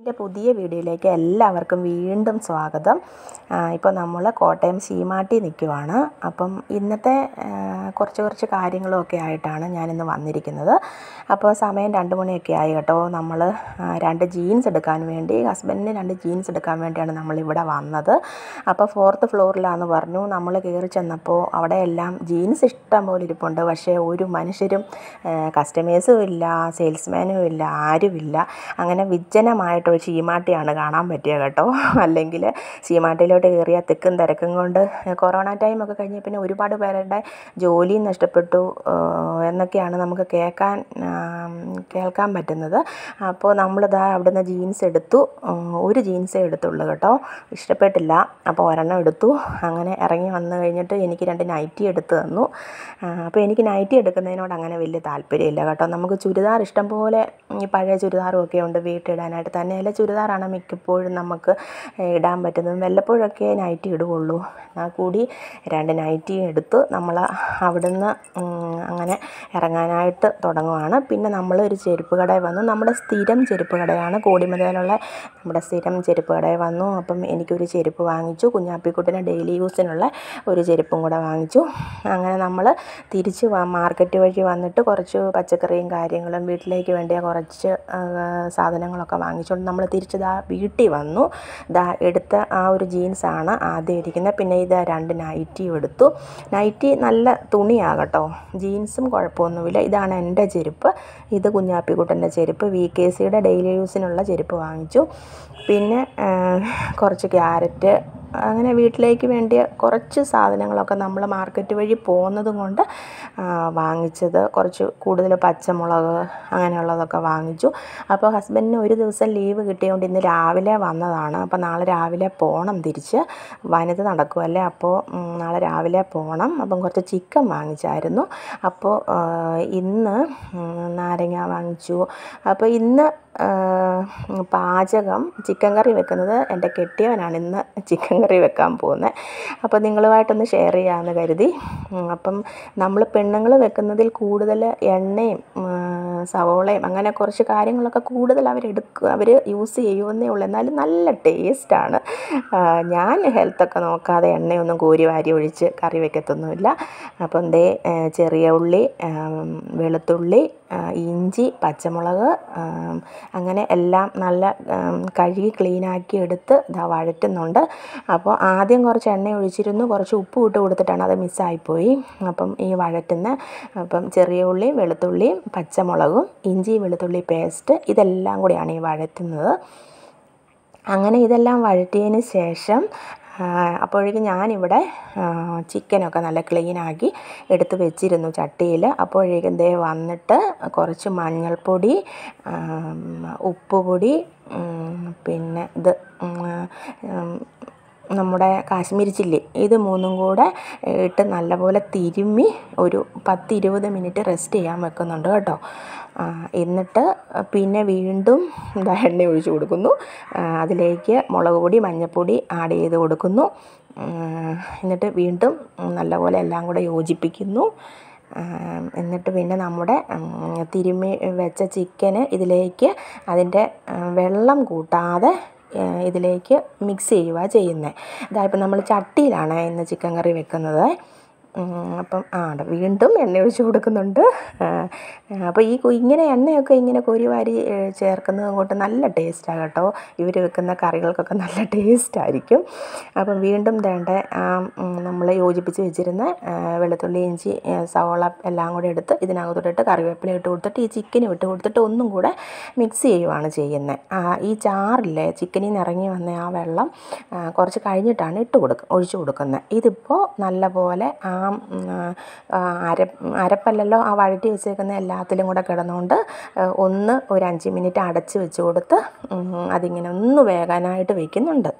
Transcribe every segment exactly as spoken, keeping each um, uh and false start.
എൻ്റെ പുതിയ വീഡിയോയിലേക്ക് എല്ലാവർക്കും വീണ്ടും സ്വാഗതം. ഇപ്പോൾ നമ്മൾ കോട്ടയം ശീമാട്ടി നിൽക്കുവാണ്. അപ്പം ഇന്നത്തെ കുറച്ച് കുറച്ച് കാര്യങ്ങളൊക്കെ ആയിട്ടാണ് ഞാനിന്ന് വന്നിരിക്കുന്നത്. അപ്പോൾ സമയം രണ്ട് മണിയൊക്കെ ആയി കേട്ടോ. നമ്മൾ രണ്ട് ജീൻസ് എടുക്കാൻ വേണ്ടി ഹസ്ബൻഡിന് രണ്ട് ജീൻസ് എടുക്കാൻ വേണ്ടിയാണ് നമ്മളിവിടെ വന്നത്. അപ്പോൾ ഫോർത്ത് ഫ്ലോറിലാണെന്ന് പറഞ്ഞു. നമ്മൾ കയറി ചെന്നപ്പോൾ അവിടെ എല്ലാം ജീൻസ് ഇഷ്ടം പോലെ ഇരിപ്പുണ്ട്. പക്ഷേ ഒരു മനുഷ്യരും കസ്റ്റമേഴ്സും ഇല്ല, സെയിൽസ്മാനും ഇല്ല, ആരുമില്ല. അങ്ങനെ വിജ്ജനമായിട്ട് ഒരു ശീമാട്ടിയാണ് കാണാൻ പറ്റിയത് കേട്ടോ. അല്ലെങ്കിൽ ശീമാട്ടിയിലോട്ട് കയറിയ തിക്കും തിരക്കും കൊണ്ട് കൊറോണ ടൈമൊക്കെ കഴിഞ്ഞ പിന്നെ ഒരുപാട് പേരുടെ ജോലിയും നഷ്ടപ്പെട്ടു എന്നൊക്കെയാണ് നമുക്ക് കേൾക്കാൻ കേൾക്കാൻ പറ്റുന്നത്. അപ്പോൾ നമ്മളിതാ അവിടുന്ന് ജീൻസ് എടുത്തു. ഒരു ജീൻസേ എടുത്തുള്ളൂ കേട്ടോ, ഇഷ്ടപ്പെട്ടില്ല. അപ്പോൾ ഒരെണ്ണം എടുത്തു. അങ്ങനെ ഇറങ്ങി വന്നു കഴിഞ്ഞിട്ട് എനിക്ക് രണ്ട് നൈറ്റി എടുത്ത് തന്നു. അപ്പോൾ എനിക്ക് നൈറ്റി എടുക്കുന്നതിനോട് അങ്ങനെ വലിയ താല്പര്യമില്ല കേട്ടോ. നമുക്ക് ചുരിദാർ ഇഷ്ടം പോലെ ഈ പഴയ ചുരിദാറും ഒക്കെ ഉണ്ട് വീട്ടിടാനായിട്ട്. തന്നെയല്ല ചുരിദാറാണ് മിക്കപ്പോഴും നമുക്ക് ഇടാൻ പറ്റുന്നത്. വല്ലപ്പോഴൊക്കെ നൈറ്റി ഇടുകയുള്ളൂ. എന്നാൽ കൂടി രണ്ട് നൈറ്റി എടുത്ത് നമ്മൾ അവിടുന്ന് അങ്ങനെ ഇറങ്ങാനായിട്ട് തുടങ്ങുവാണ്. പിന്നെ നമ്മൾ ഒരു ചെരുപ്പ് കടയിൽ വന്നു. നമ്മുടെ സ്ഥിരം ചെരുപ്പ് കടയാണ്, കോടിമതയിലുള്ള നമ്മുടെ സ്ഥിരം ചെരുപ്പ് കടയിൽ വന്നു. അപ്പം എനിക്കൊരു ചെരുപ്പ് വാങ്ങിച്ചു. കുഞ്ഞാപ്പിക്കുട്ടിന് ഡെയിലി യൂസിനുള്ള ഒരു ചെരുപ്പും കൂടെ വാങ്ങിച്ചു. അങ്ങനെ നമ്മൾ തിരിച്ച് മാർക്കറ്റ് വഴി വന്നിട്ട് കുറച്ച് പച്ചക്കറിയും കാര്യങ്ങളും വീട്ടിലേക്ക് വേണ്ടിയ കുറച്ച് സാധനങ്ങളൊക്കെ വാങ്ങിച്ചുകൊണ്ട് നമ്മൾ തിരിച്ച് ദാ വീട്ടിൽ വന്നു. ദാ എടുത്ത ആ ഒരു ജീൻസാണ് ആദ്യം ഇരിക്കുന്നത്. പിന്നെ ഇത് രണ്ട് നൈറ്റിയും എടുത്തു. നൈറ്റി നല്ല തുണിയാകട്ടോ, ജീൻസും കുഴപ്പമൊന്നുമില്ല. ഇതാണ് എൻ്റെ ചെരുപ്പ്. ഇത് കുഞ്ഞാപ്പിക്കുട്ടൻ്റെ ചെരുപ്പ്. വി കെ സിയുടെ ഡെയിലി യൂസിനുള്ള ചെരുപ്പ് വാങ്ങിച്ചു. പിന്നെ കുറച്ച് ക്യാരറ്റ്, അങ്ങനെ വീട്ടിലേക്ക് വേണ്ടിയ കുറച്ച് സാധനങ്ങളൊക്കെ നമ്മൾ മാർക്കറ്റ് വഴി പോകുന്നത് കൊണ്ട് വാങ്ങിച്ചത്. കുറച്ച് കൂടുതൽ പച്ചമുളക് അങ്ങനെയുള്ളതൊക്കെ വാങ്ങിച്ചു. അപ്പോൾ ഹസ്ബൻഡിന് ഒരു ദിവസം ലീവ് കിട്ടിയതുകൊണ്ട് ഇന്ന് രാവിലെ വന്നതാണ്. അപ്പോൾ നാളെ രാവിലെ പോകണം തിരിച്ച്. വനിത നടക്കുമല്ലേ, അപ്പോൾ നാളെ രാവിലെ പോകണം. അപ്പം കുറച്ച് ചിക്കൻ വാങ്ങിച്ചായിരുന്നു. അപ്പോൾ ഇന്ന് നാരങ്ങ വാങ്ങിച്ചു. അപ്പോൾ ഇന്ന് പാചകം ചിക്കൻ കറി വെക്കുന്നത് എൻ്റെ കെട്ടിയവനാണ്. ഇന്ന് ചിക്കൻ കറി വെക്കാൻ പോകുന്നത്. അപ്പോൾ നിങ്ങളുമായിട്ടൊന്ന് ഷെയർ ചെയ്യാമെന്ന് കരുതി. അപ്പം നമ്മൾ പെണ്ണുങ്ങൾ വെക്കുന്നതിൽ കൂടുതൽ എണ്ണയും സവോളയും അങ്ങനെ കുറച്ച് കാര്യങ്ങളൊക്കെ കൂടുതൽ അവരെടുക്കുക അവർ യൂസ് ചെയ്യുമെന്നേ ഉള്ളൂ. എന്നാലും നല്ല ടേസ്റ്റാണ്. ഞാൻ ഹെൽത്തൊക്കെ നോക്കാതെ എണ്ണയൊന്നും കോരി വാരി ഒഴിച്ച് കറി വയ്ക്കത്തൊന്നുമില്ല. അപ്പം ദേ ചെറിയ ഉള്ളി, വെളുത്തുള്ളി, ഇഞ്ചി, പച്ചമുളക് അങ്ങനെ എല്ലാം നല്ല കഴുകി ക്ലീനാക്കി എടുത്ത് ഇതാ വഴറ്റുന്നുണ്ട്. അപ്പോൾ ആദ്യം കുറച്ച് എണ്ണ ഒഴിച്ചിരുന്നു, കുറച്ച് ഉപ്പ് ഇട്ട് കൊടുത്തിട്ടാണ്, അത് മിസ്സായിപ്പോയി. അപ്പം ഈ വഴറ്റുന്ന അപ്പം ചെറിയ ഉള്ളിയും വെളുത്തുള്ളിയും പച്ചമുളകും ഇഞ്ചി വെളുത്തുള്ളി പേസ്റ്റ് ഇതെല്ലാം കൂടിയാണ് ഈ വഴറ്റുന്നത്. അങ്ങനെ ഇതെല്ലാം വഴറ്റിയതിന് ശേഷം അപ്പോഴേക്കും ഞാനിവിടെ ചിക്കനൊക്കെ നല്ല ക്ലീനാക്കി എടുത്ത് വെച്ചിരുന്നു ചട്ടിയിൽ. അപ്പോഴേക്കും ദേ വന്നിട്ട് കുറച്ച് മഞ്ഞൾപ്പൊടി, ഉപ്പുപൊടി, പിന്നെ ഇത് നമ്മുടെ കാശ്മീരി ചില്ലി, ഇത് മൂന്നും കൂടെ ഇട്ട് നല്ലപോലെ തിരുമ്മി ഒരു പത്ത് ഇരുപത് മിനിറ്റ് റെസ്റ്റ് ചെയ്യാൻ വെക്കുന്നുണ്ട് കേട്ടോ. എന്നിട്ട് പിന്നെ വീണ്ടും എന്താ എണ്ണ ഒഴിച്ച് കൊടുക്കുന്നു. അതിലേക്ക് മുളക് പൊടി മഞ്ഞൾപ്പൊടി ആഡ് ചെയ്ത് കൊടുക്കുന്നു. എന്നിട്ട് വീണ്ടും നല്ലപോലെ എല്ലാം കൂടെ യോജിപ്പിക്കുന്നു. എന്നിട്ട് പിന്നെ നമ്മുടെ തിരുമ്മി വെച്ച ചിക്കന് ഇതിലേക്ക് അതിൻ്റെ വെള്ളം കൂട്ടാതെ ഇതിലേക്ക് മിക്സ് ചെയ്യുക ചെയ്യുന്നത്. ഇതായപ്പോൾ നമ്മൾ ചട്ടിയിലാണ് ഇന്ന് ചിക്കൻ കറി വെക്കുന്നത്. അപ്പം ആ വീണ്ടും എണ്ണ ഒഴിച്ച് കൊടുക്കുന്നുണ്ട്. അപ്പോൾ ഈ ഇങ്ങനെ എണ്ണയൊക്കെ ഇങ്ങനെ കോരി വാരി ചേർക്കുന്നത് കൊണ്ട് നല്ല ടേസ്റ്റാണ് കേട്ടോ. ഇവർ വെക്കുന്ന കറികൾക്കൊക്കെ നല്ല ടേസ്റ്റായിരിക്കും. അപ്പം വീണ്ടും വേണ്ട നമ്മൾ യോജിപ്പിച്ച് വെച്ചിരുന്ന വെളുത്തുള്ളി ഇഞ്ചി സവോള എല്ലാം കൂടെ എടുത്ത് ഇതിനകത്തോട്ടിട്ട് കറിവേപ്പില ഇട്ട് കൊടുത്തിട്ട് ഈ ചിക്കനും ഇട്ട് കൊടുത്തിട്ട് ഒന്നും കൂടെ മിക്സ് ചെയ്യുവാണ് ചെയ്യുന്നത്. ഈ ചാറില്ലേ ചിക്കനിൽ നിന്ന് ഇറങ്ങി വന്ന ആ വെള്ളം കുറച്ച് കഴിഞ്ഞിട്ടാണ് ഇട്ട് കൊടുക്കുക ഒഴിച്ചു കൊടുക്കുന്നത്. ഇതിപ്പോൾ നല്ല പോലെ ആ അര അരപ്പല്ലല്ലോ ആ വഴറ്റി വെച്ചേക്കുന്ന എല്ലാത്തിലും കൂടെ കിടന്നുകൊണ്ട് ഒന്ന് ഒരു അഞ്ച് മിനിറ്റ് അടച്ച് വെച്ച് കൊടുത്ത് അതിങ്ങനെ ഒന്ന് വേകാനായിട്ട് വയ്ക്കുന്നുണ്ട്.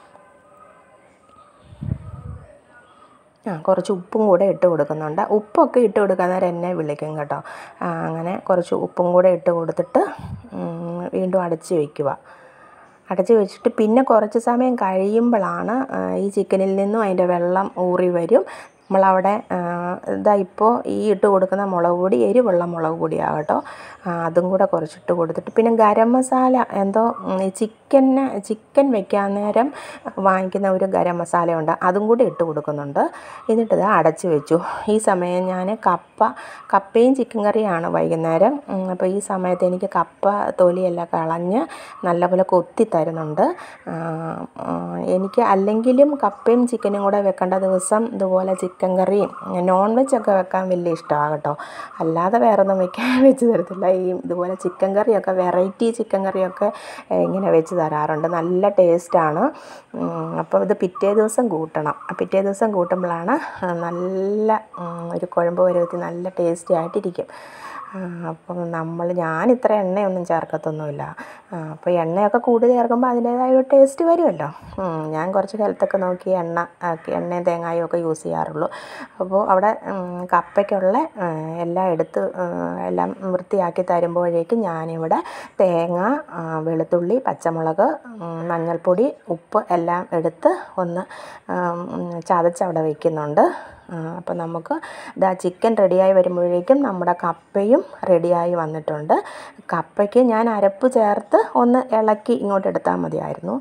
ആ കുറച്ച് ഉപ്പും കൂടെ ഇട്ട് കൊടുക്കുന്നുണ്ട്. ഉപ്പൊക്കെ ഇട്ട് കൊടുക്കാൻ എന്നെ വിളിക്കും കേട്ടോ. അങ്ങനെ കുറച്ച് ഉപ്പും കൂടെ ഇട്ട് കൊടുത്തിട്ട് വീണ്ടും അടച്ച് വയ്ക്കുക. അടച്ച് വെച്ചിട്ട് പിന്നെ കുറച്ച് സമയം കഴിയുമ്പോഴാണ് ഈ ചിക്കനിൽ നിന്നും അതിൻ്റെ വെള്ളം ഊറി വരും. നമ്മളവിടെ ഇതാ ഇപ്പോൾ ഈ ഇട്ട് കൊടുക്കുന്ന മുളക് പൊടി എരിവുള്ള മുളക് പൊടിയാണ് കേട്ടോ. അതും കൂടെ കുറച്ചിട്ട് കൊടുത്തിട്ട് പിന്നെ ഗരം മസാല എന്തോ ചിക്കന് ചിക്കൻ വെക്കാൻ നേരം വാങ്ങിക്കുന്ന ഒരു ഗരം മസാല ഉണ്ട്, അതും കൂടി ഇട്ട് കൊടുക്കുന്നുണ്ട്. എന്നിട്ട് ഇത് അടച്ച് വെച്ചു. ഈ സമയം ഞാൻ കപ്പ കപ്പയും ചിക്കൻ കറിയാണ് വൈകുന്നേരം. അപ്പോൾ ഈ സമയത്ത് എനിക്ക് കപ്പ തൊലിയെല്ലാം കളഞ്ഞ് നല്ലപോലെ കൊത്തി തരുന്നുണ്ട്. എനിക്ക് അല്ലെങ്കിലും കപ്പയും ചിക്കനും കൂടെ വെക്കേണ്ട ദിവസം ഇതുപോലെ ചിക്കൻ കറിയും നോൺ വെജൊക്കെ വെക്കാൻ വലിയ ഇഷ്ടമാണ് കേട്ടോ. അല്ലാതെ വേറെ ഒന്നും വെക്കാൻ വെച്ച് തരത്തില്ല. ഈ ഇതുപോലെ ചിക്കൻ കറിയൊക്കെ വെറൈറ്റി ചിക്കൻ കറിയൊക്കെ ഇങ്ങനെ വെച്ച് തരാറുണ്ട്, നല്ല ടേസ്റ്റാണ്. അപ്പോൾ ഇത് പിറ്റേ ദിവസം കൂട്ടണം. പിറ്റേ ദിവസം കൂട്ടുമ്പോഴാണ് നല്ല ഒരു കുഴമ്പ് പരുവത്തിൽ നല്ല ടേസ്റ്റി ആയിട്ടിരിക്കും. അപ്പം നമ്മൾ ഞാനിത്ര എണ്ണയൊന്നും ചേർക്കത്തൊന്നുമില്ല. അപ്പോൾ എണ്ണയൊക്കെ കൂടുതൽ ചേർക്കുമ്പോൾ അതിൻ്റേതായ ഒരു ടേസ്റ്റ് വരുമല്ലോ. ഞാൻ കുറച്ച് ഹെൽത്തൊക്കെ നോക്കി എണ്ണ എണ്ണയും തേങ്ങായും ഒക്കെ യൂസ് ചെയ്യാറുള്ളൂ. അപ്പോൾ അവിടെ കപ്പയ്ക്കുള്ള എല്ലാം എടുത്ത് എല്ലാം വൃത്തിയാക്കി തരുമ്പോഴേക്കും ഞാനിവിടെ തേങ്ങ, വെളുത്തുള്ളി, പച്ചമുളക്, മഞ്ഞൾപ്പൊടി, ഉപ്പ് എല്ലാം എടുത്ത് ഒന്ന് ചതച്ചവിടെ വയ്ക്കുന്നുണ്ട്. അപ്പോൾ നമുക്ക് ഇതാ ചിക്കൻ റെഡിയായി വരുമ്പോഴേക്കും നമ്മുടെ കപ്പയും റെഡിയായി വന്നിട്ടുണ്ട്. കപ്പയ്ക്ക് ഞാൻ അരപ്പ് ചേർത്ത് ഒന്ന് ഇളക്കി ഇങ്ങോട്ട് എടുത്താൽ മതിയായിരുന്നു.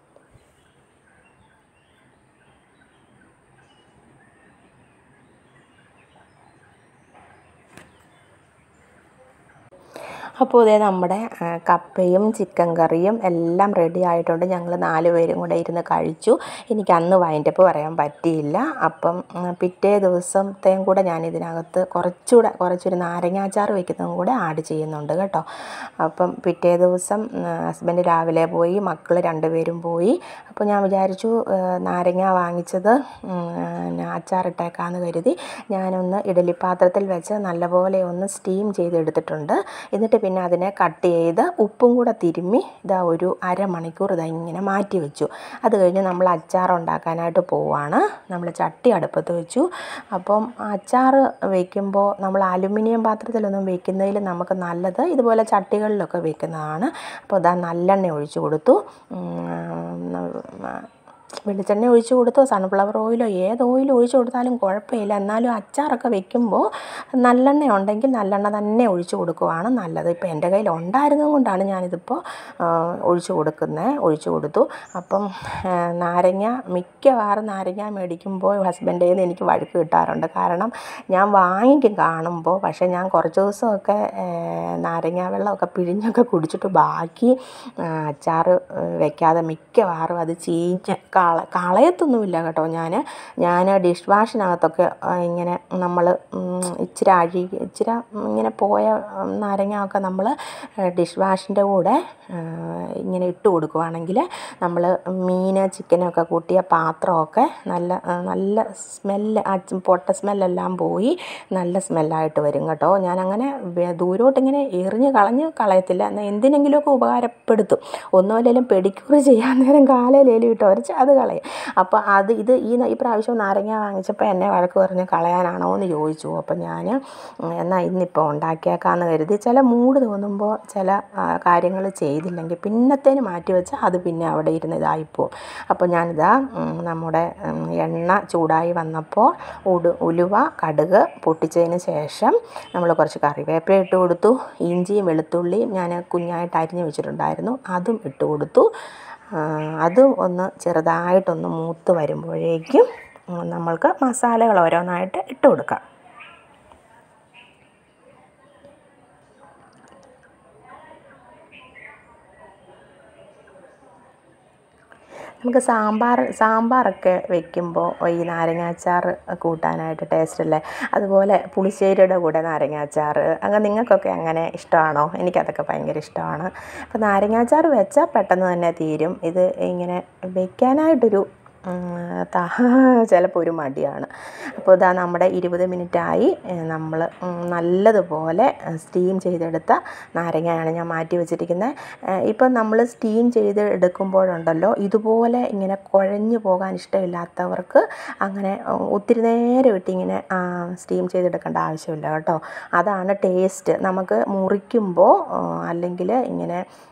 അപ്പോൾ ഇതേ നമ്മുടെ കപ്പയും ചിക്കൻ കറിയും എല്ലാം റെഡി ആയിട്ടുണ്ട്. ഞങ്ങൾ നാല് പേരും കൂടെ ഇരുന്ന് കഴിച്ചു. എനിക്ക് അന്ന് വൈൻഡപ്പ് പറയാൻ പറ്റിയില്ല. അപ്പം പിറ്റേ ദിവസത്തെയും കൂടെ ഞാൻ ഇതിനകത്ത് കുറച്ചുകൂടെ കുറച്ചൊരു നാരങ്ങാച്ചാർ വയ്ക്കുന്നതും കൂടെ ആഡ് ചെയ്യുന്നുണ്ട് കേട്ടോ. അപ്പം പിറ്റേ ദിവസം ഹസ്ബൻഡ് രാവിലെ പോയി, മക്കൾ രണ്ടുപേരും പോയി. അപ്പോൾ ഞാൻ വിചാരിച്ചു നാരങ്ങ വാങ്ങിച്ചത് അച്ചാറിട്ടേക്കാമെന്ന് കരുതി ഞാനൊന്ന് ഇഡലി പാത്രത്തിൽ വെച്ച് നല്ലപോലെ ഒന്ന് സ്റ്റീം ചെയ്തെടുത്തിട്ടുണ്ട്. എന്നിട്ട് പിന്നെ അതിനെ കട്ട് ചെയ്ത് ഉപ്പും കൂടെ തിരുമ്മി ഇതാ ഒരു അരമണിക്കൂർ ഇതാ ഇങ്ങനെ മാറ്റി വെച്ചു. അത് കഴിഞ്ഞ് നമ്മൾ അച്ചാർ ഉണ്ടാക്കാനായിട്ട് പോവുകയാണ്. നമ്മൾ ചട്ടി അടുപ്പത്ത് വെച്ചു. അപ്പം അച്ചാർ വയ്ക്കുമ്പോൾ നമ്മൾ അലുമിനിയം പാത്രത്തിലൊന്നും വയ്ക്കുന്നതിൽ നമുക്ക് നല്ലത് ഇതുപോലെ ചട്ടികളിലൊക്കെ വയ്ക്കുന്നതാണ്. അപ്പോൾ ഇതാ നല്ലെണ്ണ ഒഴിച്ചു കൊടുത്തു. വെളിച്ചെണ്ണ ഒഴിച്ച് കൊടുത്തോ സൺഫ്ലവർ ഓയിലോ ഏത് ഓയിൽ ഒഴിച്ച് കൊടുത്താലും കുഴപ്പമില്ല. എന്നാലും അച്ചാറൊക്കെ വെക്കുമ്പോൾ നല്ലെണ്ണ ഉണ്ടെങ്കിൽ നല്ലെണ്ണ തന്നെ ഒഴിച്ച് കൊടുക്കുവാണ് നല്ലത്. ഇപ്പോൾ എൻ്റെ കയ്യിൽ ഉണ്ടായിരുന്നത് കൊണ്ടാണ് ഞാനിതിപ്പോൾ ഒഴിച്ച് കൊടുക്കുന്നത് ഒഴിച്ച് കൊടുത്തു. അപ്പം നാരങ്ങ മിക്കവാറും നാരങ്ങ മേടിക്കുമ്പോൾ ഹസ്ബൻഡിൽ നിന്ന് എനിക്ക് വഴക്ക് കിട്ടാറുണ്ട്. കാരണം ഞാൻ വാങ്ങിക്കും കാണുമ്പോൾ, പക്ഷേ ഞാൻ കുറച്ച് ദിവസമൊക്കെ നാരങ്ങ വെള്ളമൊക്കെ പിഴിഞ്ഞൊക്കെ കുടിച്ചിട്ട് ബാക്കി അച്ചാർ വെക്കാതെ മിക്കവാറും അത് ചീഞ്ഞ് കള കളയത്തൊന്നുമില്ല കേട്ടോ. ഞാൻ ഞാൻ ഡിഷ് വാഷിനകത്തൊക്കെ ഇങ്ങനെ നമ്മൾ ഇച്ചിരി അഴി ഇച്ചിരി ഇങ്ങനെ പോയ നാരങ്ങയൊക്കെ നമ്മൾ ഡിഷ് വാഷിൻ്റെ കൂടെ ഇങ്ങനെ ഇട്ട് കൊടുക്കുവാണെങ്കിൽ നമ്മൾ മീൻ ചിക്കനൊക്കെ കൂട്ടിയ പാത്രമൊക്കെ നല്ല നല്ല സ്മെല്ല് ആ പൊട്ട സ്മെല്ലെല്ലാം പോയി നല്ല സ്മെല്ലായിട്ട് വരും കേട്ടോ. ഞാനങ്ങനെ ദൂരോട്ടിങ്ങനെ എറിഞ്ഞ് കളഞ്ഞ് കളയത്തില്ല. എന്നാൽ എന്തിനെങ്കിലുമൊക്കെ ഉപകാരപ്പെടുത്തും. ഒന്നുമല്ലെങ്കിലും പെഡിക്യൂർ ചെയ്യാൻ നേരം കാലയിലേലും ഇട്ട് ഉരച്ച് അത് കളയും. അപ്പോൾ അത് ഇത് ഈ ഈ പ്രാവശ്യം നാരങ്ങ വാങ്ങിച്ചപ്പോൾ എന്നെ വഴക്ക് പറഞ്ഞ് കളയാനാണോ എന്ന് ചോദിച്ചു. അപ്പോൾ ഞാൻ എന്നാൽ ഇന്നിപ്പോൾ ഉണ്ടാക്കിയേക്കാമെന്ന് കരുതി. ചില മൂഡ് തോന്നുമ്പോൾ ചില കാര്യങ്ങൾ ചെയ്തില്ലെങ്കിൽ പിന്നത്തേന് മാറ്റി വെച്ചാൽ അത് പിന്നെ അവിടെ ഇരുന്ന് ഇതായിപ്പോവും. അപ്പോൾ ഞാനിതാ നമ്മുടെ എണ്ണ ചൂടായി വന്നപ്പോൾ ഉടു ഉലുവ കടുക് പൊട്ടിച്ചതിന് ശേഷം നമ്മൾ കുറച്ച് കറിവേപ്പില ഇട്ട് കൊടുത്തു. ഇഞ്ചിയും വെളുത്തുള്ളിയും ഞാൻ കുഞ്ഞായിട്ട് അരിഞ്ഞ് വെച്ചിട്ടുണ്ടായിരുന്നു, അതും ഇട്ട് കൊടുത്തു. അതും ഒന്ന് ചെറുതായിട്ടൊന്ന് മൂത്ത് വരുമ്പോഴേക്കും നമ്മൾക്ക് മസാലകൾ ഓരോന്നായിട്ട് ഇട്ട് കൊടുക്കാം. നമുക്ക് സാമ്പാർ സാമ്പാറൊക്കെ വെക്കുമ്പോൾ ഈ നാരങ്ങാച്ചാർ കൂട്ടാനായിട്ട് ടേസ്റ്റ് അല്ലേ. അതുപോലെ പുളിശ്ശേരിയുടെ കൂടെ നാരങ്ങാച്ചാർ അങ്ങനെ നിങ്ങൾക്കൊക്കെ അങ്ങനെ ഇഷ്ടമാണോ? എനിക്കതൊക്കെ ഭയങ്കര ഇഷ്ടമാണ്. അപ്പോൾ നാരങ്ങാച്ചാർ വെച്ചാൽ പെട്ടെന്ന് തന്നെ തീരും. ഇത് ഇങ്ങനെ വെക്കാനായിട്ടൊരു ചിലപ്പോൾ ഒരു മടിയാണ്. അപ്പോൾ ഇതാ നമ്മുടെ ഇരുപത് മിനിറ്റായി. നമ്മൾ നല്ലതുപോലെ സ്റ്റീം ചെയ്തെടുത്ത നാരങ്ങയാണ് ഞാൻ മാറ്റി വെച്ചിരിക്കുന്നത്. ഇപ്പം നമ്മൾ സ്റ്റീം ചെയ്ത് എടുക്കുമ്പോഴുണ്ടല്ലോ ഇതുപോലെ ഇങ്ങനെ കുഴഞ്ഞു പോകാൻ ഇഷ്ടമില്ലാത്തവർക്ക് അങ്ങനെ ഒത്തിരി നേരം ഇട്ടിങ്ങനെ സ്റ്റീം ചെയ്തെടുക്കേണ്ട ആവശ്യമില്ല കേട്ടോ. അതാണ് ടേസ്റ്റ്. നമുക്ക് മുറിക്കുമ്പോൾ അല്ലെങ്കിൽ ഇങ്ങനെ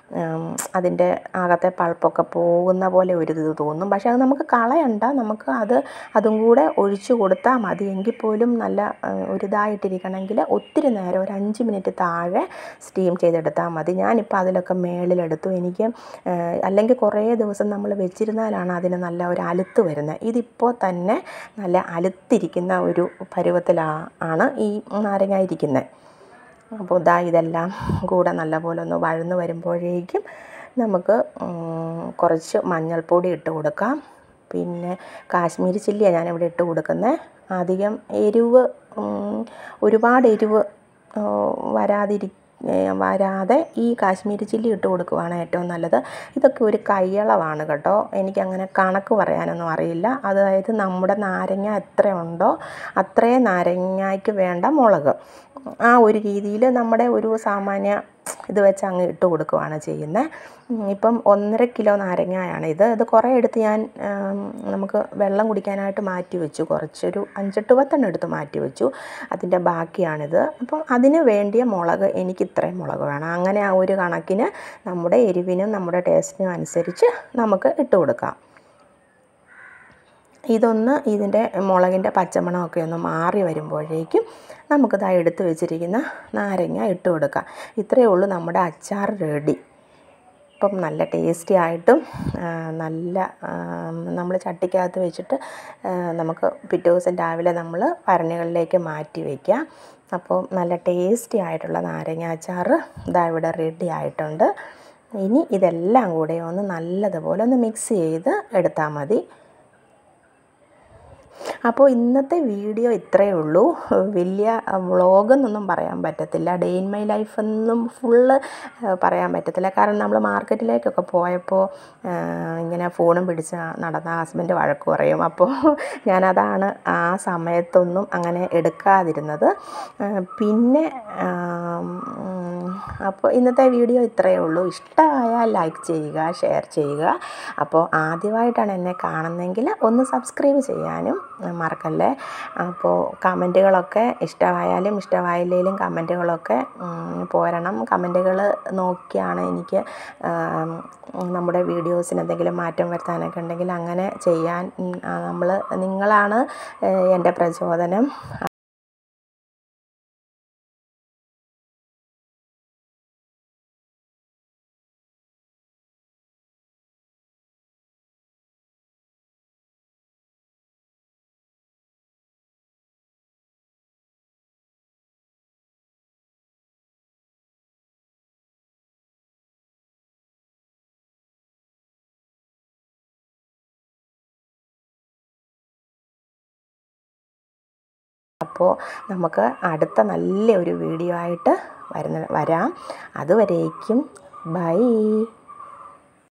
അതിൻ്റെ അകത്തെ പൾപ്പൊക്കെ പോകുന്ന പോലെ ഒരു ഇത് തോന്നും. പക്ഷേ അത് നമുക്ക് കളയണ്ട, നമുക്ക് അത് അതും കൂടെ ഒഴിച്ചു കൊടുത്താൽ മതി. എങ്കിൽ പോലും നല്ല ഒരിതായിട്ടിരിക്കണമെങ്കിൽ ഒത്തിരി നേരം ഒരു അഞ്ച് മിനിറ്റ് താഴെ സ്റ്റീം ചെയ്തെടുത്താൽ മതി. ഞാനിപ്പോൾ അതിലൊക്കെ മേളിലെടുത്തു. എനിക്ക് അല്ലെങ്കിൽ കുറേ ദിവസം നമ്മൾ വെച്ചിരുന്നാലാണ് അതിന് നല്ല ഒരു അലുത്ത് വരുന്നത്. ഇതിപ്പോൾ തന്നെ നല്ല അലുത്തിരിക്കുന്ന ഒരു പരുവത്തിലാണ് ഈ നാരങ്ങ ഇരിക്കുന്നത്. അപ്പോൾ ഇതാ ഇതെല്ലാം കൂടെ നല്ലപോലെ ഒന്ന് വഴന്ന് വരുമ്പോഴേക്കും നമുക്ക് കുറച്ച് മഞ്ഞൾപ്പൊടി ഇട്ട് കൊടുക്കാം. പിന്നെ കാശ്മീരി ചില്ലിയാണ് ഞാനിവിടെ ഇട്ട് കൊടുക്കുന്നത്. അധികം എരിവ് ഒരുപാട് എരിവ് വരാതിരി വരാതെ ഈ കാശ്മീരി ചില്ലി ഇട്ട് കൊടുക്കുവാണ് ഏറ്റവും നല്ലത്. ഇതൊക്കെ ഒരു കൈയളവാണ് കേട്ടോ, എനിക്കങ്ങനെ കണക്ക് പറയാനൊന്നും അറിയില്ല. അതായത് നമ്മുടെ നാരങ്ങ എത്രയുണ്ടോ അത്രയും നാരങ്ങയ്ക്ക് വേണ്ട മുളക്, ആ ഒരു രീതിയിൽ നമ്മുടെ ഒരു സാമാന്യ ഇത് വെച്ച് അങ്ങ് ഇട്ട് കൊടുക്കുകയാണ് ചെയ്യുന്നത്. ഇപ്പം ഒന്നര കിലോ നാരങ്ങയാണ് ഇത്. ഇത് കുറേ എടുത്ത് ഞാൻ നമുക്ക് വെള്ളം കുടിക്കാനായിട്ട് മാറ്റി വെച്ചു. കുറച്ചൊരു അഞ്ചെട്ട് പത്തെണ്ണം എടുത്ത് മാറ്റി വെച്ചു. അതിൻ്റെ ബാക്കിയാണിത്. അപ്പം അതിന് വേണ്ടിയ മുളക് എനിക്ക് ഇത്രയും മുളക് വേണം. അങ്ങനെ ആ ഒരു കണക്കിന് നമ്മുടെ എരിവിനും നമ്മുടെ ടേസ്റ്റിനും അനുസരിച്ച് നമുക്ക് ഇട്ട് കൊടുക്കാം. ഇതൊന്ന് ഇതിൻ്റെ മുളകിൻ്റെ പച്ചമണമൊക്കെ ഒന്ന് മാറി വരുമ്പോഴേക്കും നമുക്കിതാ എടുത്ത് വെച്ചിരിക്കുന്ന നാരങ്ങ ഇട്ട് കൊടുക്കാം. ഇത്രയേ ഉള്ളൂ നമ്മുടെ അച്ചാർ റെഡി. ഇപ്പം നല്ല ടേസ്റ്റി ആയിട്ടും നല്ല നമ്മൾ ചട്ടിക്കകത്ത് വെച്ചിട്ട് നമുക്ക് പിറ്റേ ദിവസം രാവിലെ നമ്മൾ ഭരണികളിലേക്ക് മാറ്റി വയ്ക്കാം. അപ്പോൾ നല്ല ടേസ്റ്റി ആയിട്ടുള്ള നാരങ്ങ അച്ചാർ ഇതാ ഇവിടെ റെഡി ആയിട്ടുണ്ട്. ഇനി ഇതെല്ലാം കൂടെ ഒന്ന് നല്ലതുപോലെ ഒന്ന് മിക്സ് ചെയ്ത് എടുത്താൽ മതി. അപ്പോൾ ഇന്നത്തെ വീഡിയോ ഇത്രയേ ഉള്ളൂ. വലിയ വ്ളോഗെന്നൊന്നും പറയാൻ പറ്റത്തില്ല, ഡേ ഇൻ മൈ ലൈഫ് എന്നും ഫുള്ള് പറയാൻ പറ്റത്തില്ല. കാരണം നമ്മൾ മാർക്കറ്റിലേക്കൊക്കെ പോയപ്പോൾ ഇങ്ങനെ ഫോണും പിടിച്ച് നടന്ന ഹസ്ബൻഡ് വഴക്ക് പറയും. അപ്പോൾ ഞാനതാണ് ആ സമയത്തൊന്നും അങ്ങനെ എടുക്കാതിരുന്നത്. പിന്നെ അപ്പോൾ ഇന്നത്തെ വീഡിയോ ഇത്രയേ ഉള്ളൂ. ഇഷ്ടമായാൽ ലൈക്ക് ചെയ്യുക, ഷെയർ ചെയ്യുക. അപ്പോൾ ആദ്യമായിട്ടാണ് എന്നെ കാണുന്നതെങ്കിൽ ഒന്ന് സബ്സ്ക്രൈബ് ചെയ്യാനും മറക്കല്ലേ. അപ്പോൾ കമൻറ്റുകളൊക്കെ ഇഷ്ടമായാലും ഇഷ്ടമായില്ലെങ്കിലും കമൻറ്റുകളൊക്കെ പോരണം. കമൻറ്റുകൾ നോക്കിയാണ് എനിക്ക് നമ്മുടെ വീഡിയോസിന് എന്തെങ്കിലും മാറ്റം വരുത്താനൊക്കെ ഉണ്ടെങ്കിൽ അങ്ങനെ ചെയ്യാൻ നമ്മൾ നിങ്ങളാണ് എൻ്റെ പ്രചോദനം. അപ്പോൾ നമുക്ക് അടുത്ത നല്ല ഒരു വീഡിയോ ആയിട്ട് വരുന്ന വരാം. അതുവരേക്കും ബൈ.